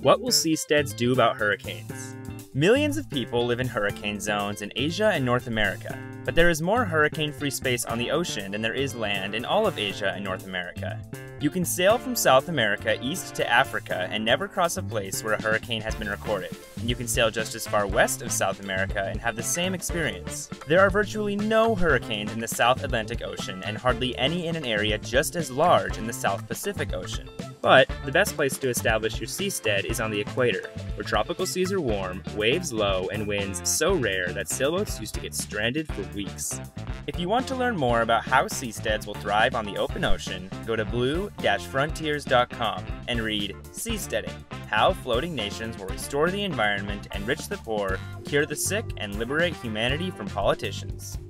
What will seasteads do about hurricanes? Millions of people live in hurricane zones in Asia and North America, but there is more hurricane-free space on the ocean than there is land in all of Asia and North America. You can sail from South America east to Africa and never cross a place where a hurricane has been recorded, and you can sail just as far west of South America and have the same experience. There are virtually no hurricanes in the South Atlantic Ocean and hardly any in an area just as large in the South Pacific Ocean. But the best place to establish your seastead is on the equator, where tropical seas are warm, waves low, and winds so rare that sailboats used to get stranded for weeks. If you want to learn more about how seasteads will thrive on the open ocean, go to blue-frontiers.com and read Seasteading: How Floating Nations Will Restore the Environment, Enrich the Poor, Cure the Sick, and Liberate Humanity from Politicians.